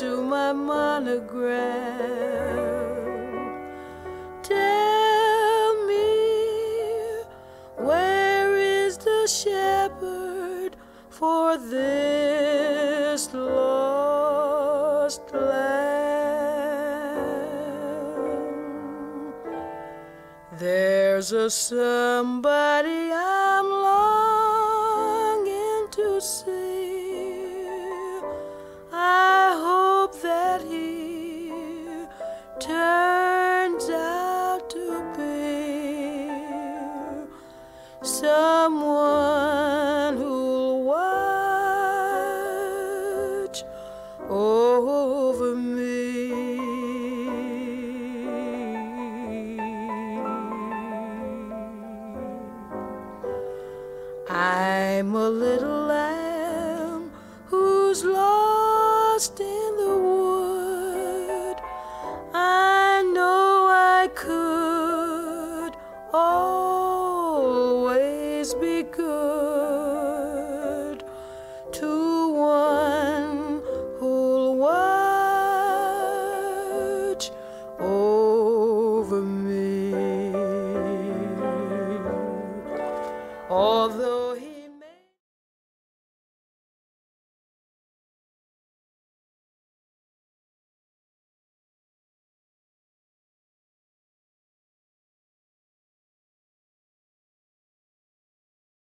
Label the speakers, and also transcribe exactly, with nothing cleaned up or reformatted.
Speaker 1: to my monogram. Tell me, where is the shepherd for this lost lamb? There's a somebody I'm longing to see. I hope that he turns out to be someone who'll watch over me. I'm a little lamb who's lost in the wood. I know I could always be good.